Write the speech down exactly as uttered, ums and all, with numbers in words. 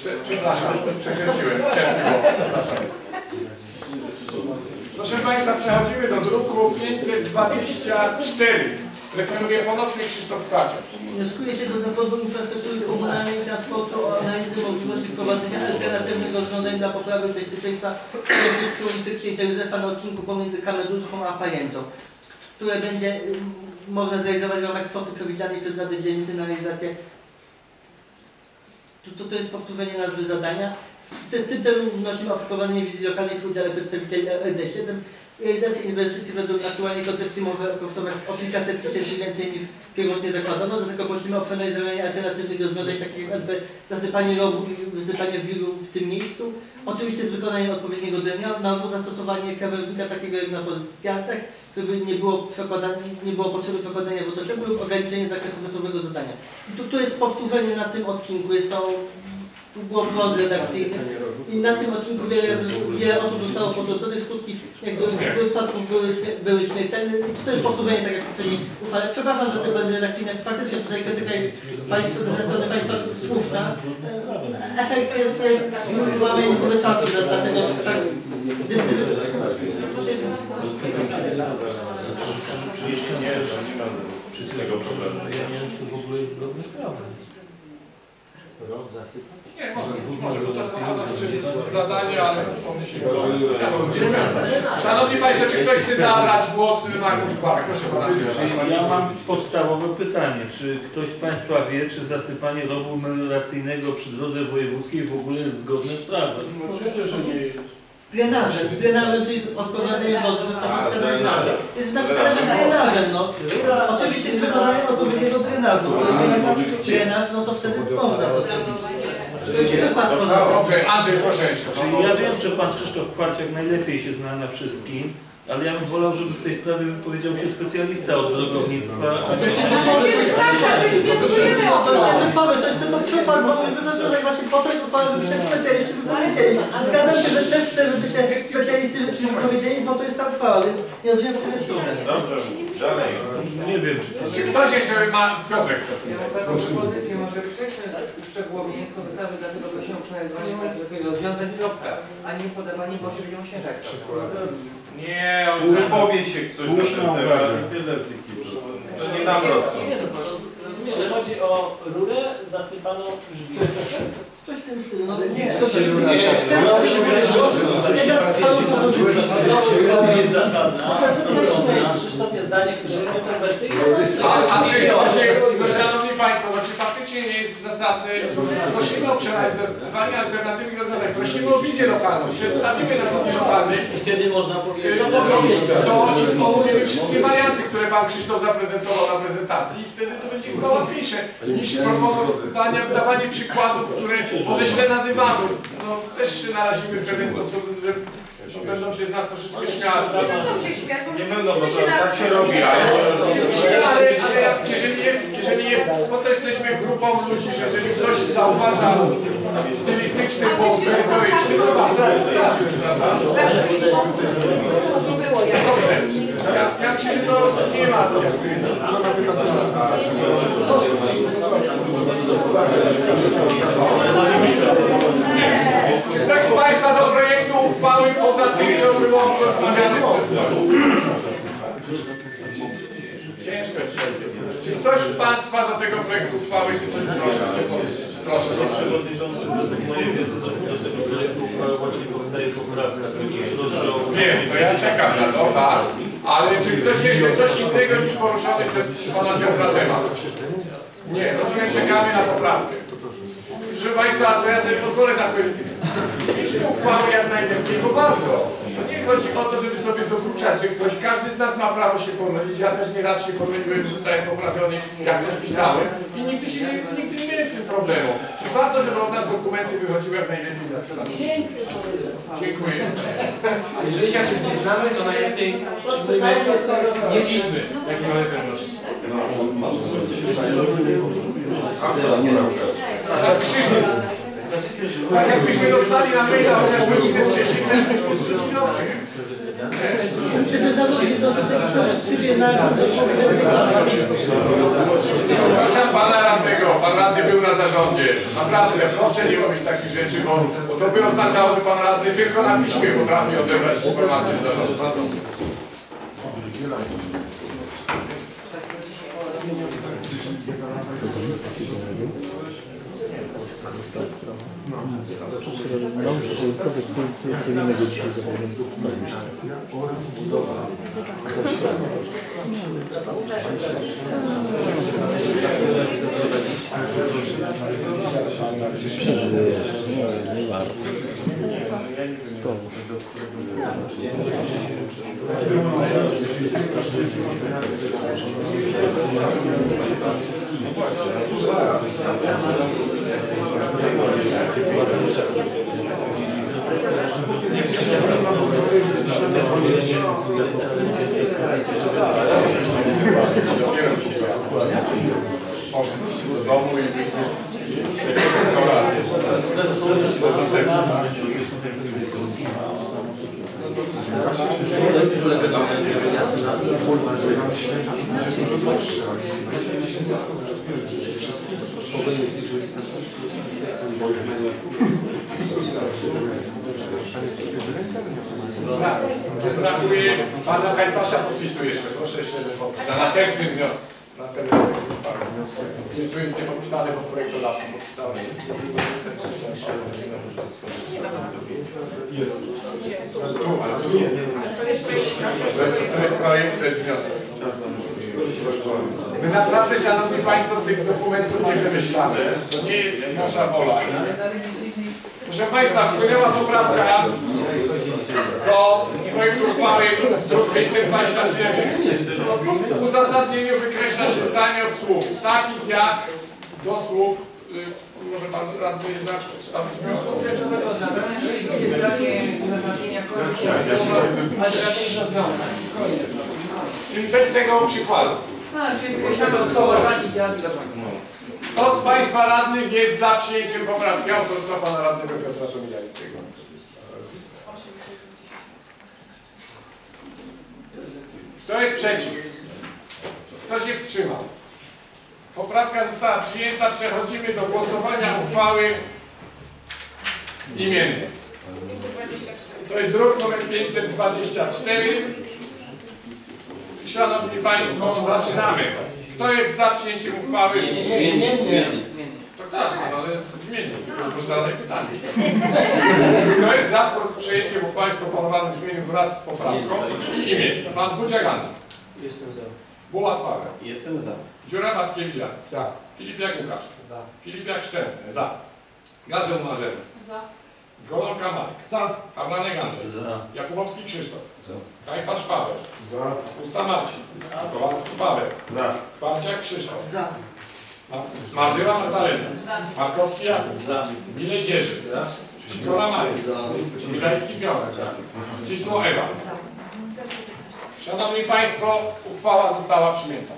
Przepraszam, przekręciłem. Proszę Państwa, przechodzimy do druku pięćset dwadzieścia cztery. Referuje ponownie Krzysztof Kwaciak. Wnioskuje się do Zarządu Infrastruktury Komunalnej i Transportu o analizę możliwości wprowadzenia alternatywnych rozwiązań dla poprawy bezpieczeństwa przy ulicy Księcia Józefa na odcinku pomiędzy Kamedurską a Pajęczą, które będzie można zrealizować w ramach kwoty przewidzianej przez Radę Dzielnicy na realizację. To, to jest powtórzenie nazwy zadania. W tym celu wnosimy o wprowadzenie wizji lokalnej w udziale przedstawicieli R D siedem. Realizacja inwestycji według aktualnej koncepcji może kosztować o kilkaset tysięcy więcej niż pierwotnie zakładano, dlatego prosimy o przeanalizowanie alternatywnych rozwiązań takich jak zasypanie rowu i wysypanie wiru w tym miejscu. Oczywiście z wykonaniem odpowiedniego drenażu, zastosowanie krawężnika takiego jak na pozycjach, żeby nie było, nie było potrzeby przekładania wodociągu lub ograniczenie zakresu metodowego zadania. I tu, tu jest powtórzenie na tym odcinku, jest to było błąd redakcyjny i na tym odcinku wiele, wiele osób zostało potrąconych, skutki niektórych wypadków były, były śmiertelne. To jest powtórzenie, tak jak w poprzedniej uchwale. Przepraszam, że to będzie redakcyjne. Faktycznie tutaj krytyka jest państwo, ze strony państwa słuszna. Efekt jest, jest mamy niektóre czasu, dlatego tak. Jeśli nie, to nie ma wszystkiego problemu. Ja nie wiem, czy to w ogóle jest zgodne z prawem. Nie, może, może, bo to jest zadanie, ale on się go... Szanowni Państwo, czy ktoś chce zabrać głos na jakąś parę? Proszę Pana. Ja mam podstawowe pytanie. Czy ktoś z Państwa wie, czy zasypanie rowu melioracyjnego przy drodze wojewódzkiej w ogóle jest zgodne z prawem? Oczywiście, że nie jest. Z drenażem, z drenażem, czyli odprowadzenie wody do takiej kanalizacji. Jest napisane z drenażem, no. Oczywiście z wykonaniem odpowiedniego drenażu. Jeżeli drenaż, no to wtedy można to zrobić. Dobrze, Andrzej, proszę jeszcze. Czyli ja wiem, że Pan Krzysztof Kwaciak najlepiej się zna na wszystkim, ale ja bym wolał, żeby w tej sprawie wypowiedział się specjalista od drogownictwa. To jest tylko przykład, bo my właśnie po to jest uchwała, żeby się specjaliści wypowiedzieli. Zgadzam się, że też chcę, żeby się specjaliści wypowiedzieli, bo to jest ta uchwała, więc nie rozumiem, w czym jest problem. Dobrze, dalej. Nie wiem, czy... Czy ktoś jeszcze ma... Piotrek. Ja mam taką propozycję, może przejdźmy uszczegółowienie, tylko wystawy, dlatego prosimy o przeanalizowanie takich rozwiązań, kropka, a nie podawanie pośrednią księżek. Nie, on wypowie się ktoś na ten temat i tyle z ekipy. To nie nam rozsąd. Nie, chodzi o rurę zasypaną drzwi. Coś w tym stylu, ale nie. To jest zasadna, rozsądna. Krzysztof jest zdanie, które jest kontrowersyjne. A czy, szanowni Państwo, no czy faktycznie nie jest zasadny? Prosimy o przeanalizowanie alternatywnych rozwiązań. Prosimy o wizję lokalną. Przedstawimy na wizję lokalnej. I wtedy można powiedzieć, co omówimy wszystkie warianty, które Pan Krzysztof zaprezentował na prezentacji i wtedy to będzie chyba łatwiejsze niż proponowanie, wdawanie przykładów, które może źle nazywamy. No też się narazimy w pewien sposób, że będą się z nas troszeczkę śmiać. Nie będą, bo to tak się robi, ale... Ale, ale jeżeli jest, jeżeli jest, bo to jesteśmy grupą ludzi, że jeżeli ktoś zauważa stylistyczny błąd merytoryczny, to warto wydarzyć, prawda? Ja, ja myślę, że to nie ma. Czy ktoś z Państwa do projektu uchwały poza tym, co było rozmawiane Ciężko. Czy ktoś z Państwa do tego projektu uchwały się coś prosi? Proszę. Przewodniczący, według mojej wiedzy do tego projektu uchwały właśnie powstaje poprawka. Wiem, to ja czekam na to, tak. Ale czy ktoś jeszcze coś innego niż poruszony przez Pana Piotra temat? Nie, rozumiem, czekamy na poprawkę. Proszę Państwa, to ja sobie pozwolę na powiedzieć. Mieliśmy uchwałę jak najlepiej, bo warto. To nie chodzi o to, żeby sobie dokuczać, że ktoś, każdy z nas ma prawo się pomylić. Ja też nieraz się pomyliłem, że zostałem poprawiony, jak coś pisałem. I nigdy się nie, nigdy nie miałem z tym problemu. Czy warto, żeby od nas dokumenty wychodziły jak najlepiej napisane? Dziękuję. A jeżeli się nie znamy, to najlepiej nie piszmy, jak nie mamy pewności. Tak jakbyśmy dostali na maila chociaż godzinę wcześniej, też byśmy zwrócili okiem. żeby zarządzić dostateczną trybie na Proszę pana radnego, pan radny był na zarządzie. Naprawdę, proszę nie robić takich rzeczy, bo, bo to by oznaczało, że pan radny tylko na piśmie potrafi odebrać informacje z zarządu. Kodeks cywilnego dzisiaj przeżyje jeszcze, nie, nie warto. To. Do domu i byśmy brakuje pana Kajfasza, podpisu jeszcze, proszę jeszcze podpis na następny wniosek. Następny wniosek. Tu jest niepodpisany pod projektodawcą, podpisałem. Jest. Tu, ale tu nie. To jest, to jest projekt, to jest wniosek. My naprawdę, szanowni państwo, tych dokumentów nie wymyślamy. To nie jest nasza wola. Proszę państwa, wpłynęła poprawka do projektu uchwały druk pięćset dwadzieścia dziewięć. W uzasadnieniu wykreśla się zdanie od słów takich jak do słów, y, może pan radny jednak przedstawić wniosek. Czyli bez tego przykładu. Kto z państwa radnych jest za przyjęciem poprawki autorstwa pana radnego Piotra Szomijańskiego? Kto jest przeciw? Kto się wstrzymał? Poprawka została przyjęta. Przechodzimy do głosowania uchwały imiennej. To jest druk numer pięćset dwadzieścia cztery. Szanowni państwo, zaczynamy. Kto jest za przyjęciem uchwały? Nie, nie, nie. To tak, no, ale zmienię. To zadać pytanie. Kto jest za przyjęciem uchwały w proponowanym brzmieniu wraz z poprawką i imię? Pan Budziak Andrzej. Jestem za. Bułat Paweł. Jestem za. Dziura Bartkiewicz. Za. Filipiak Łukasz. Za. Filipiak Szczęsny. Za. Garzeł Marzeny. Za. Golonka Marek. Za. Hawlanek Andrzej. Za. Jakubowski Krzysztof. Za. Kajpasz Paweł. Za. Usta Marcin. Kowalski Paweł. Za. Kwarciak Krzysztof. Za. Mardyła Magdalena. Za. Markowski Jakub. Za. Milej Jerzy. Szkola Marek. Witajski Piotrek. Cisło Ewa. Szanowni państwo, uchwała została przyjęta.